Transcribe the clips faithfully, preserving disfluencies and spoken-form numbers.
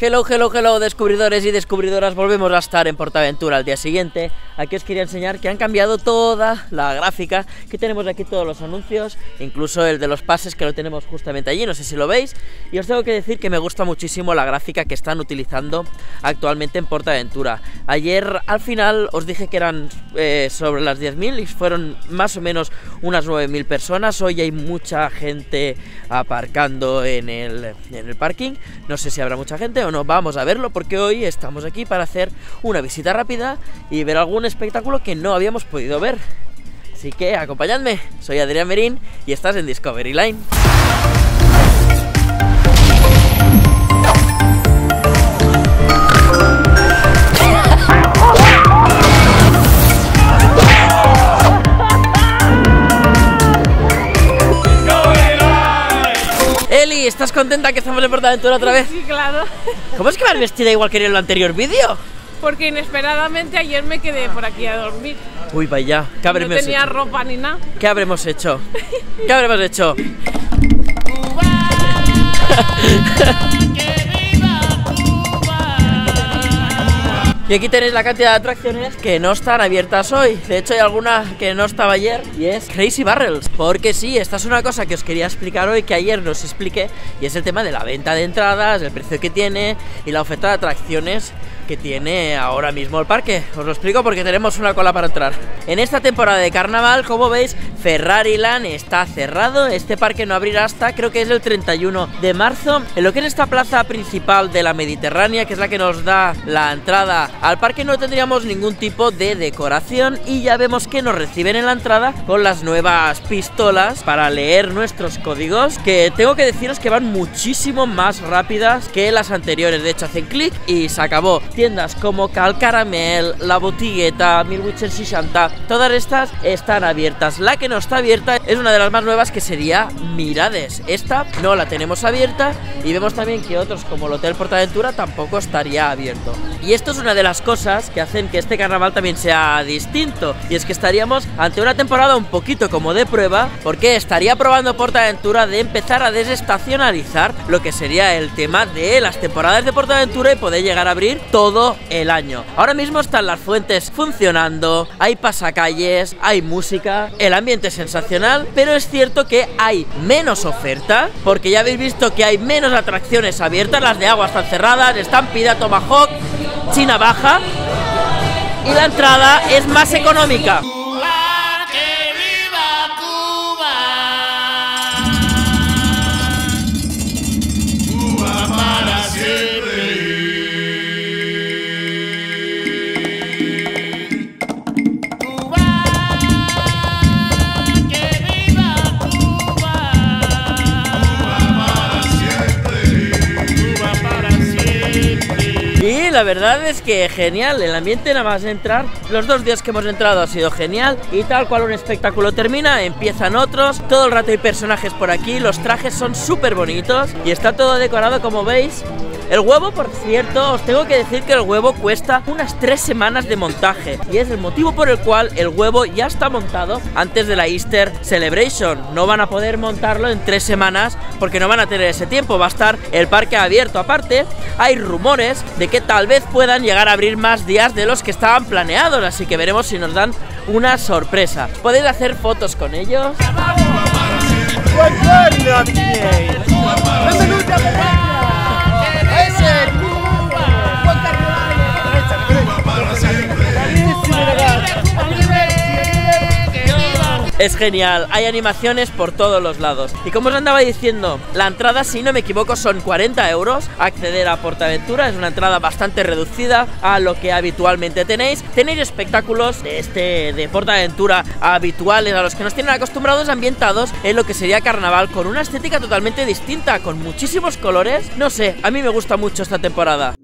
Hello, hello, hello, descubridores y descubridoras, volvemos a estar en Portaventura al día siguiente. Aquí os quería enseñar que han cambiado toda la gráfica, que tenemos aquí todos los anuncios, incluso el de los pases que lo tenemos justamente allí, no sé si lo veis. Y os tengo que decir que me gusta muchísimo la gráfica que están utilizando actualmente en Portaventura. Ayer al final os dije que eran eh, sobre las diez mil y fueron más o menos unas nueve mil personas. Hoy hay mucha gente aparcando en el, en el parking, no sé si habrá mucha gente o no, vamos a verlo porque hoy estamos aquí para hacer una visita rápida y ver algún espectáculo que no habíamos podido ver. Así que acompañadme, soy Adrián Merín y estás en Discovery Line. Eli, ¿estás contenta que estamos en Portaventura otra vez? Sí, claro. ¿Cómo es que vas vestida igual que en el anterior vídeo? Porque inesperadamente ayer me quedé por aquí a dormir. Uy, vaya, ¿qué habremos hecho? No tenía ropa ni nada. ¿Qué habremos hecho? ¿Qué habremos hecho? Y aquí tenéis la cantidad de atracciones que no están abiertas hoy. De hecho hay alguna que no estaba ayer y es Crazy Barrels. Porque sí, esta es una cosa que os quería explicar hoy, que ayer no os expliqué, y es el tema de la venta de entradas, el precio que tiene y la oferta de atracciones que tiene ahora mismo el parque. Os lo explico porque tenemos una cola para entrar. En esta temporada de carnaval, como veis, Ferrariland está cerrado. Este parque no abrirá hasta, creo que es el treinta y uno de marzo. En lo que es esta plaza principal de la Mediterránea, que es la que nos da la entrada al parque, no tendríamos ningún tipo de decoración y ya vemos que nos reciben en la entrada con las nuevas pistolas para leer nuestros códigos, que tengo que deciros que van muchísimo más rápidas que las anteriores. De hecho hacen clic y se acabó. Tiendas como Cal Caramel, La Botigueta, mil vuit-cents seixanta, todas estas están abiertas. La que no está abierta es una de las más nuevas, que sería Mirades. Esta no la tenemos abierta y vemos también que otros como el Hotel Portaventura tampoco estaría abierto. Y esto es una de las cosas que hacen que este carnaval también sea distinto, y es que estaríamos ante una temporada un poquito como de prueba, porque estaría probando Portaventura de empezar a desestacionalizar lo que sería el tema de las temporadas de Portaventura y poder llegar a abrir todo el año. Ahora mismo están las fuentes funcionando, hay pasacalles, hay música, el ambiente es sensacional, pero es cierto que hay menos oferta, porque ya habéis visto que hay menos atracciones abiertas. Las de agua están cerradas, Estampida, Tomahawk, China Baja, y la entrada es más económica. Y la verdad es que genial, el ambiente nada más entrar, los dos días que hemos entrado ha sido genial, y tal cual un espectáculo termina, empiezan otros, todo el rato hay personajes por aquí, los trajes son súper bonitos y está todo decorado como veis. El huevo, por cierto, os tengo que decir que el huevo cuesta unas tres semanas de montaje, y es el motivo por el cual el huevo ya está montado antes de la Easter Celebration. No van a poder montarlo en tres semanas porque no van a tener ese tiempo, va a estar el parque abierto. Aparte, hay rumores de que tal vez puedan llegar a abrir más días de los que estaban planeados, así que veremos si nos dan una sorpresa. Podéis hacer fotos con ellos. Es genial, hay animaciones por todos los lados. Y como os andaba diciendo, la entrada, si no me equivoco, son cuarenta euros. Acceder a Portaventura es una entrada bastante reducida a lo que habitualmente tenéis. Tenéis espectáculos de este de Portaventura habituales, a los que nos tienen acostumbrados, ambientados en lo que sería carnaval, con una estética totalmente distinta, con muchísimos colores. No sé, a mí me gusta mucho esta temporada.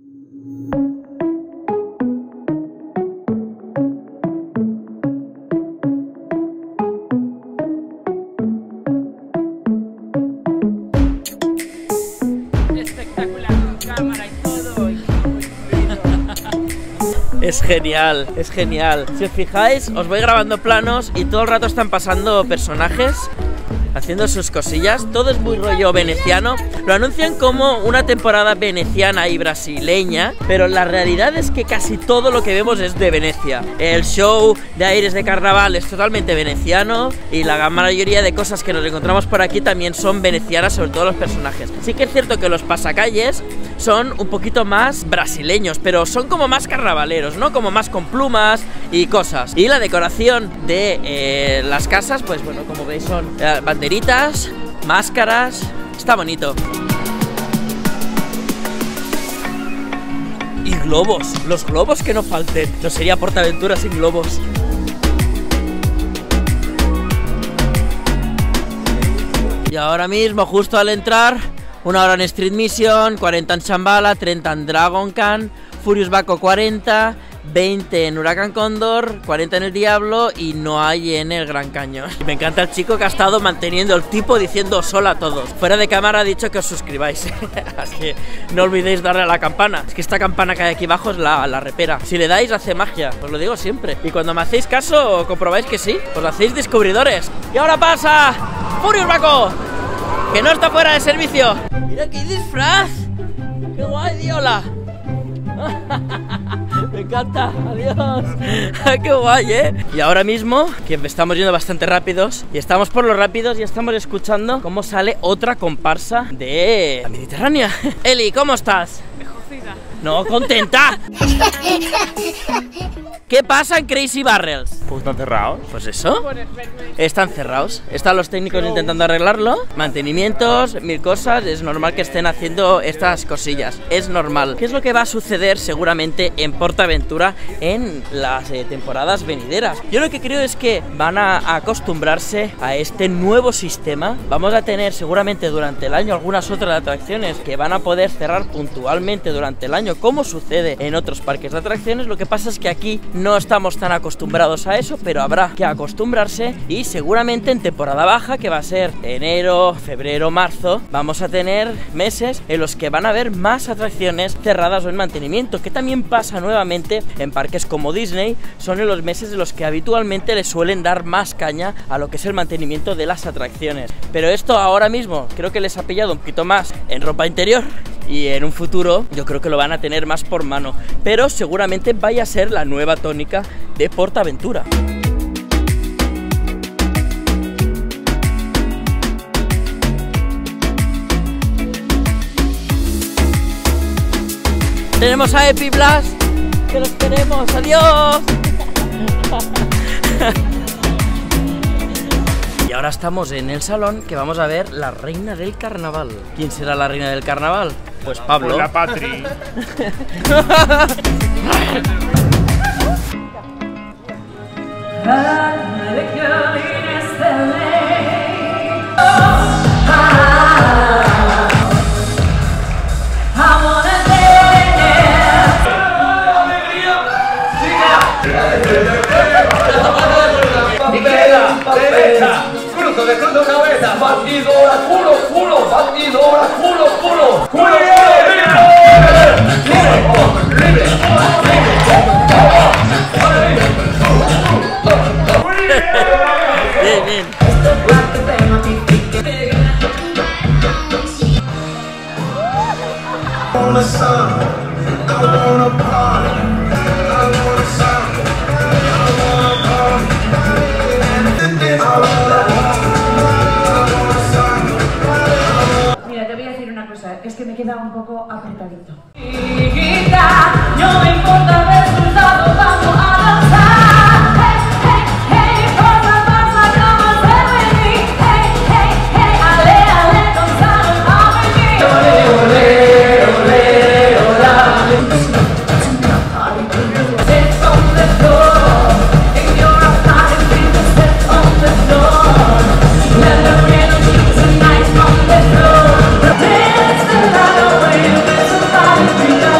Es genial, es genial. Si os fijáis, os voy grabando planos y todo el rato están pasando personajes. haciendo sus cosillas. Todo es muy rollo veneciano. Lo anuncian como una temporada veneciana y brasileña, pero la realidad es que casi todo lo que vemos es de Venecia. El show de aires de carnaval es totalmente veneciano y la gran mayoría de cosas que nos encontramos por aquí también son venecianas, sobre todo los personajes. Sí que es cierto que los pasacalles son un poquito más brasileños, pero son como más carnavaleros, ¿no? Como más con plumas y cosas. Y la decoración de eh, las casas, pues bueno, como veis son eh, banderitas, máscaras, está bonito. Y globos, los globos que no falten. No sería PortAventura sin globos. Y ahora mismo, justo al entrar, una hora en Street Mission, cuarenta en Shambhala, treinta en Dragon Khan, Furious Baco cuarenta, veinte en Huracán Cóndor, cuarenta en el Diablo y no hay en el Gran Cañón. Me encanta el chico que ha estado manteniendo el tipo diciendo hola a todos. Fuera de cámara ha dicho que os suscribáis. Así que no olvidéis darle a la campana. Es que esta campana que hay aquí abajo es la, la repera. Si le dais hace magia, os lo digo siempre. Y cuando me hacéis caso, comprobáis que sí, os hacéis descubridores. Y ahora pasa Furious Baco, que no está fuera de servicio. Mira qué disfraz. Qué guay, Diola. Me encanta, adiós. Qué guay, ¿eh? Y ahora mismo, que estamos yendo bastante rápidos y estamos por los rápidos y estamos escuchando cómo sale otra comparsa de la Mediterránea. Eli, ¿cómo estás? Mejorcita. No, contenta. ¿Qué pasa en Crazy Barrels? Pues están cerrados. Pues eso, Por el verme. están cerrados. Están los técnicos intentando arreglarlo. Mantenimientos, mil cosas. Es normal que estén haciendo estas cosillas. Es normal. ¿Qué es lo que va a suceder seguramente en PortAventura en las eh, temporadas venideras? Yo lo que creo es que van a acostumbrarse a este nuevo sistema. Vamos a tener seguramente durante el año algunas otras atracciones que van a poder cerrar puntualmente durante el año, como sucede en otros parques de atracciones. Lo que pasa es que aquí no estamos tan acostumbrados a eso, pero habrá que acostumbrarse y seguramente en temporada baja, que va a ser enero, febrero, marzo, vamos a tener meses en los que van a haber más atracciones cerradas o en mantenimiento, que también pasa nuevamente en parques como Disney. Son en los meses en los que habitualmente les suelen dar más caña a lo que es el mantenimiento de las atracciones, pero esto ahora mismo creo que les ha pillado un poquito más en ropa interior y en un futuro yo creo que lo van a tener más por mano, pero seguramente vaya a ser la nueva tónica de PortAventura. Tenemos a Epiblast, que los queremos, adiós. Y ahora estamos en el salón que vamos a ver la reina del carnaval. ¿Quién será la reina del carnaval? Pues Pablo. Pues la Patri. Derecha, cruzo de cruzo cabeza, batidora, culo, culo, batidora, culo, culo, culo, Bien, bien. Mira, te voy a decir una cosa, es que me queda un poco apretadito. No me importa el resultado, vamos a danzar. Hey, hey, hey, pasa, pasa, como se ve. Hey, hey, hey, ale, ale, danzamos a venir. Ole, ole, ole, ole. Set on the floor, in your apartment, set on the floor. Let the energy tonight on the floor. Dance the night away with somebody.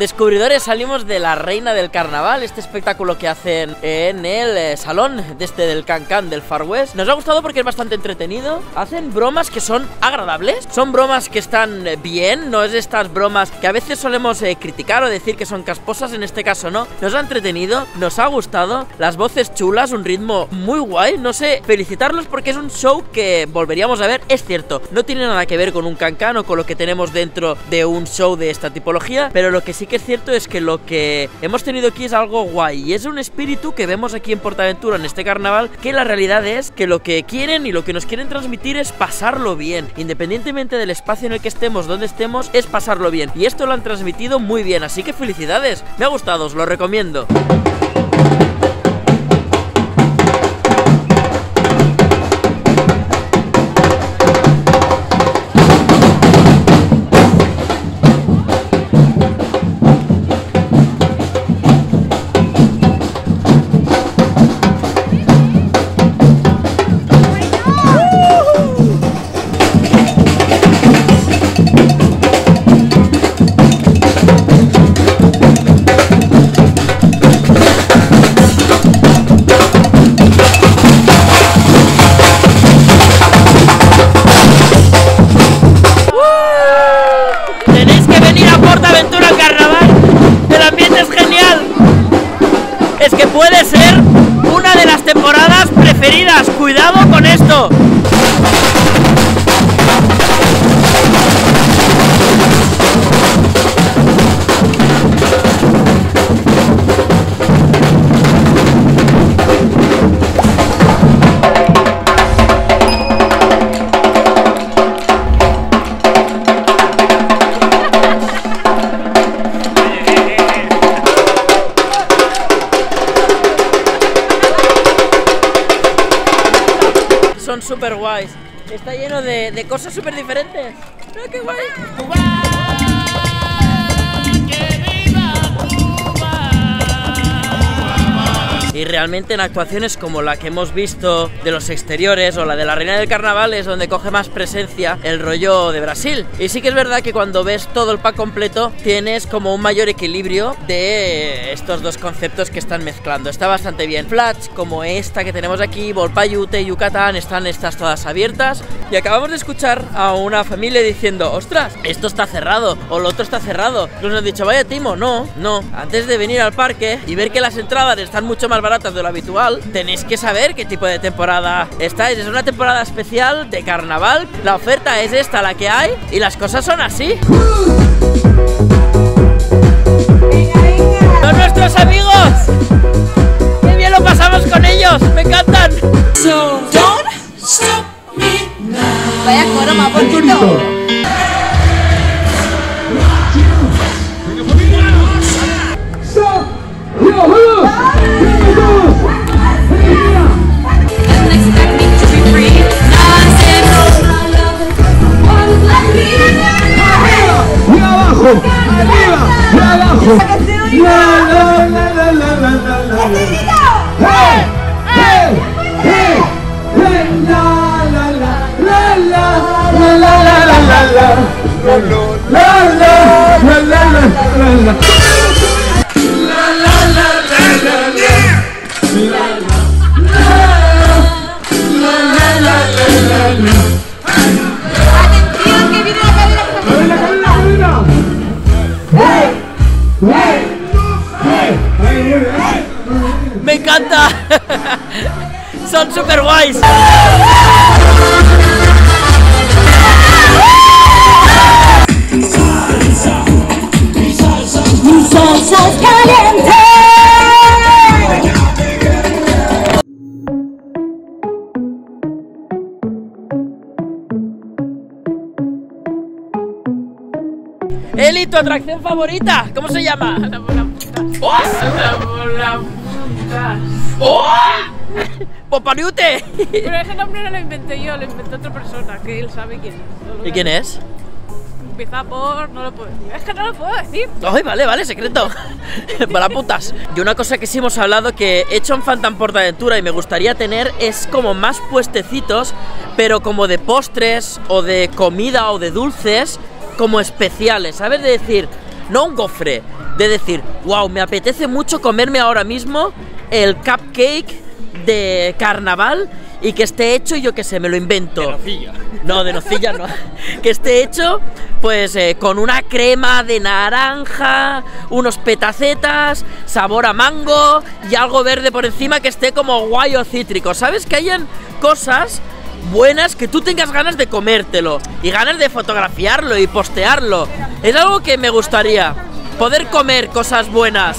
descubridores salimos de la Reina del Carnaval, este espectáculo que hacen en el eh, salón de este del Can-Can del Far West. Nos ha gustado porque es bastante entretenido. Hacen bromas que son agradables, son bromas que están bien, no es estas bromas que a veces solemos eh, criticar o decir que son casposas, en este caso no. Nos ha entretenido, nos ha gustado, las voces chulas, un ritmo muy guay, no sé, felicitarlos porque es un show que volveríamos a ver. Es cierto, no tiene nada que ver con un Can-Can o con lo que tenemos dentro de un show de esta tipología, pero lo que sí que es cierto es que lo que hemos tenido aquí es algo guay y es un espíritu que vemos aquí en Portaventura en este carnaval, que la realidad es que lo que quieren y lo que nos quieren transmitir es pasarlo bien, independientemente del espacio en el que estemos, donde estemos, es pasarlo bien, y esto lo han transmitido muy bien, así que felicidades, me ha gustado, os lo recomiendo. Puede ser una de las temporadas preferidas, cuidado con esto. Son súper guays. Está lleno de, de cosas súper diferentes. ¡Mira qué guay! Y realmente en actuaciones como la que hemos visto de los exteriores o la de la Reina del Carnaval es donde coge más presencia el rollo de Brasil. Y sí que es verdad que cuando ves todo el pack completo tienes como un mayor equilibrio de estos dos conceptos que están mezclando. Está bastante bien. Flats como esta que tenemos aquí, Volpayute, Yucatán, están estas todas abiertas. Y acabamos de escuchar a una familia diciendo: ostras, esto está cerrado o lo otro está cerrado. Nos han dicho: vaya timo, no, no. Antes de venir al parque y ver que las entradas están mucho más baratas de lo habitual, tenéis que saber qué tipo de temporada estáis. Es una temporada especial de carnaval, la oferta es esta la que hay y las cosas son así. ¡Son nuestros amigos! ¡Qué bien lo pasamos con ellos! ¡Me encantan! So, don't stop me now. Vaya coro más bonito. ¡Me encanta! ¡Son super guays! Salsas calientes. Eli, ¿tu atracción favorita? ¿Cómo se llama? La bola puta. ¡Oh! La bola puta. ¡Oh! ¡Popariute! Pero ese nombre no lo inventé yo, lo inventó otra persona, que él sabe quién es. ¿Y quién es? Empieza por... no lo puedo decir. Es que no lo puedo decir. Ay, vale, vale, secreto. Para putas. Y una cosa que sí hemos hablado que he hecho en Phantom Portaventura y me gustaría tener es como más puestecitos, pero como de postres o de comida o de dulces, como especiales, ¿sabes? De decir, no un gofre, de decir, wow, me apetece mucho comerme ahora mismo el cupcake de carnaval y que esté hecho, yo que sé, me lo invento. De nocilla. No, de nocilla no. Que esté hecho, pues, eh, con una crema de naranja, unos petacetas, sabor a mango y algo verde por encima que esté como guay o cítrico. ¿Sabes? Que hayan cosas buenas que tú tengas ganas de comértelo y ganas de fotografiarlo y postearlo. Es algo que me gustaría, poder comer cosas buenas.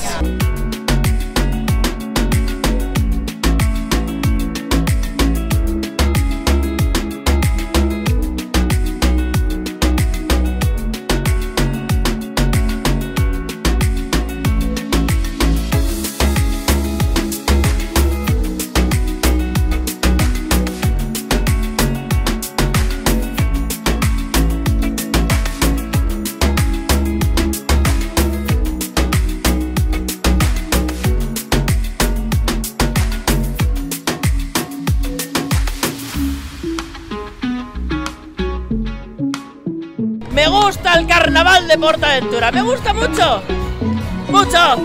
Me gusta el carnaval de PortAventura, me gusta mucho, mucho.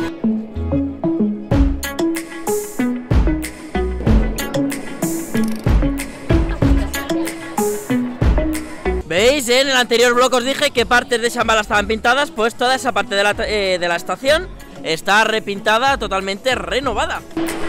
¿Veis? En el anterior blog os dije que partes de Shambhala estaban pintadas, pues toda esa parte de la, eh, de la estación está repintada, totalmente renovada.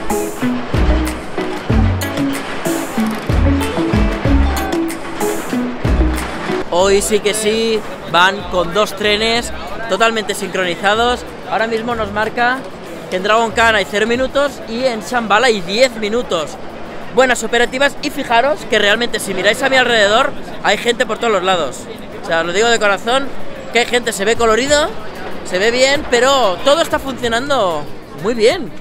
Hoy sí que sí, van con dos trenes totalmente sincronizados. Ahora mismo nos marca que en Dragon Khan hay cero minutos y en Shambhala hay diez minutos. Buenas operativas y fijaros que realmente si miráis a mi alrededor hay gente por todos los lados. O sea, os lo digo de corazón, que hay gente, se ve colorido, se ve bien, pero todo está funcionando muy bien.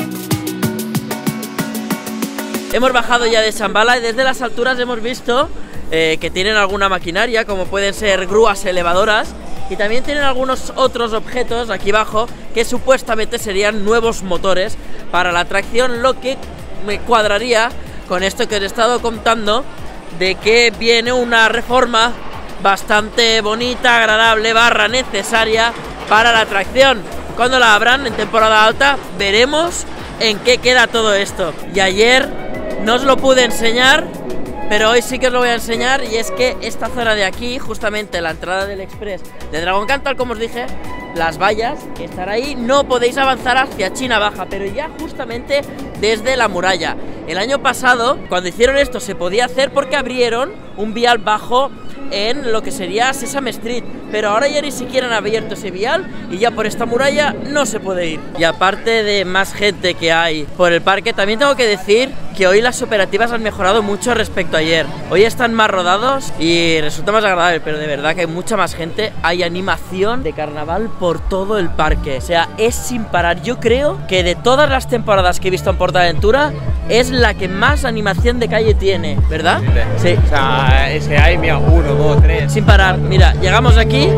Hemos bajado ya de Shambhala y desde las alturas hemos visto Eh, que tienen alguna maquinaria, como pueden ser grúas elevadoras, y también tienen algunos otros objetos aquí abajo que supuestamente serían nuevos motores para la atracción, lo que me cuadraría con esto que os he estado contando de que viene una reforma bastante bonita, agradable, barra necesaria para la atracción. Cuando la abran en temporada alta veremos en qué queda todo esto. Y ayer no os lo pude enseñar, pero hoy sí que os lo voy a enseñar, y es que esta zona de aquí, justamente la entrada del Express de Dragon Khan, tal como os dije, las vallas que están ahí, no podéis avanzar hacia China Baja, pero ya justamente desde la muralla. El año pasado, cuando hicieron esto, se podía hacer porque abrieron un vial bajo en lo que sería Sesame Street, pero ahora ya ni siquiera han abierto ese vial y ya por esta muralla no se puede ir. Y aparte de más gente que hay por el parque, también tengo que decir que hoy las operativas han mejorado mucho respecto a ayer. Hoy están más rodados y resulta más agradable, pero de verdad que hay mucha más gente. Hay animación de carnaval por todo el parque, o sea, es sin parar. Yo creo que de todas las temporadas que he visto en PortAventura es la que más animación de calle tiene, ¿verdad? Sí. O sea, ese hay, mira, uno, dos, tres. Sin parar. Mira, llegamos aquí.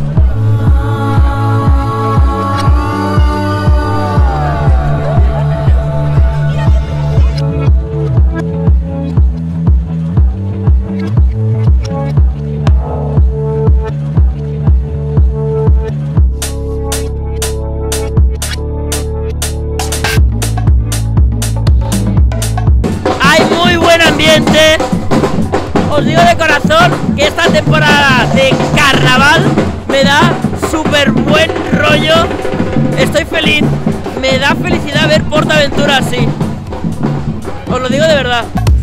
Os digo de corazón que esta temporada de carnaval me da súper buen rollo. Estoy feliz, me da felicidad ver PortAventura así. Os lo digo de verdad.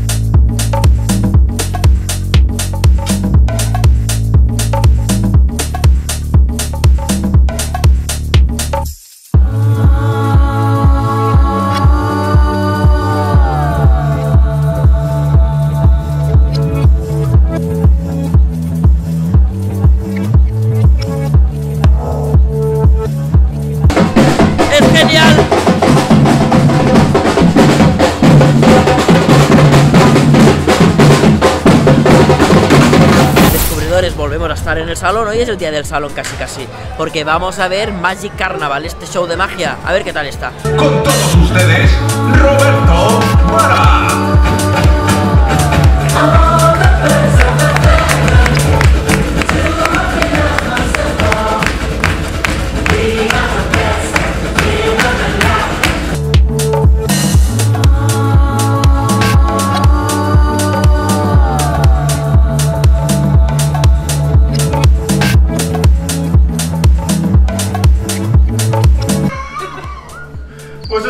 Volvemos a estar en el salón. Hoy es el día del salón casi casi, porque vamos a ver Magic Carnaval, este show de magia, a ver qué tal está. Con todos ustedes, Roberto Mara.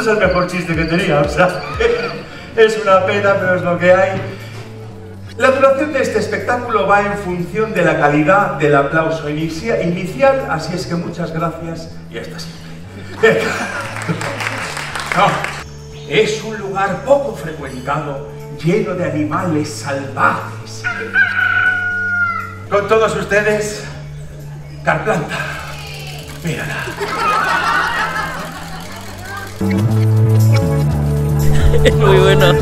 es el mejor chiste que tenía, o sea, es una pena, pero es lo que hay. La duración de este espectáculo va en función de la calidad del aplauso inicia, inicial, así es que muchas gracias y hasta siempre. No, es un lugar poco frecuentado, lleno de animales salvajes. Con todos ustedes, Carplanta. Mírala. Es muy bueno.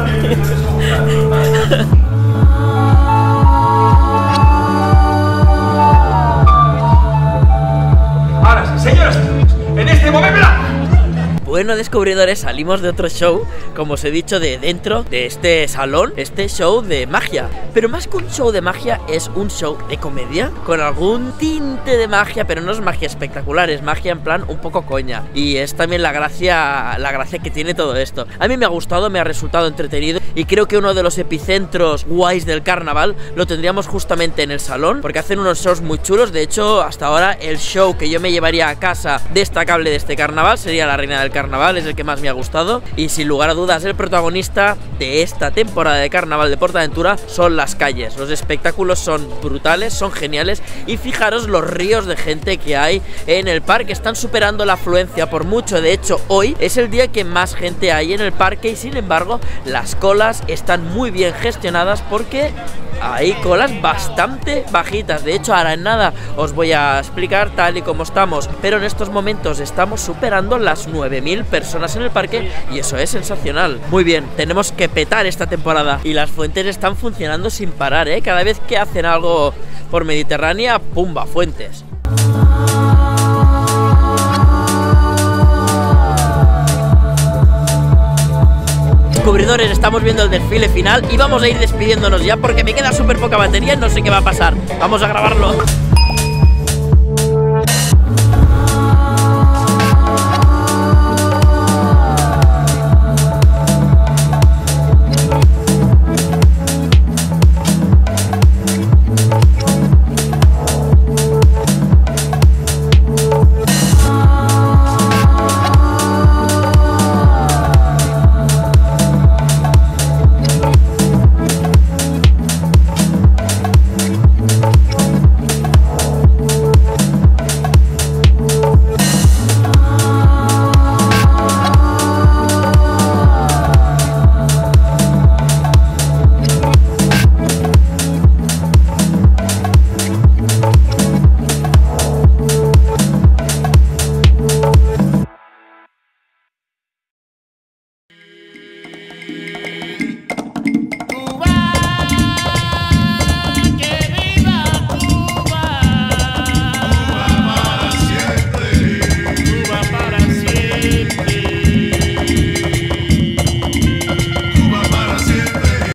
Ahora sí, señoras y señores, en este momento... Bueno, descubridores, salimos de otro show, como os he dicho, de dentro de este salón, este show de magia. Pero más que un show de magia, es un show de comedia, con algún tinte de magia, pero no es magia espectacular, es magia en plan un poco coña. Y es también la gracia, la gracia que tiene todo esto. A mí me ha gustado, me ha resultado entretenido, y creo que uno de los epicentros guays del carnaval lo tendríamos justamente en el salón, porque hacen unos shows muy chulos. De hecho, hasta ahora el show que yo me llevaría a casa destacable de este carnaval sería La Reina del Carnaval. Carnaval, es el que más me ha gustado y sin lugar a dudas el protagonista de esta temporada de Carnaval de Portaventura son las calles. Los espectáculos son brutales, son geniales y fijaros los ríos de gente que hay en el parque, están superando la afluencia por mucho. De hecho, hoy es el día que más gente hay en el parque y sin embargo las colas están muy bien gestionadas porque hay colas bastante bajitas. De hecho, ahora en nada os voy a explicar tal y como estamos, pero en estos momentos estamos superando las nueve mil personas en el parque y eso es sensacional. Muy bien, tenemos que petar esta temporada y las fuentes están funcionando sin parar, ¿eh? Cada vez que hacen algo por Mediterránea, pumba, fuentes. Descubridores, estamos viendo el desfile final y vamos a ir despidiéndonos ya porque me queda súper poca batería y no sé qué va a pasar. Vamos a grabarlo.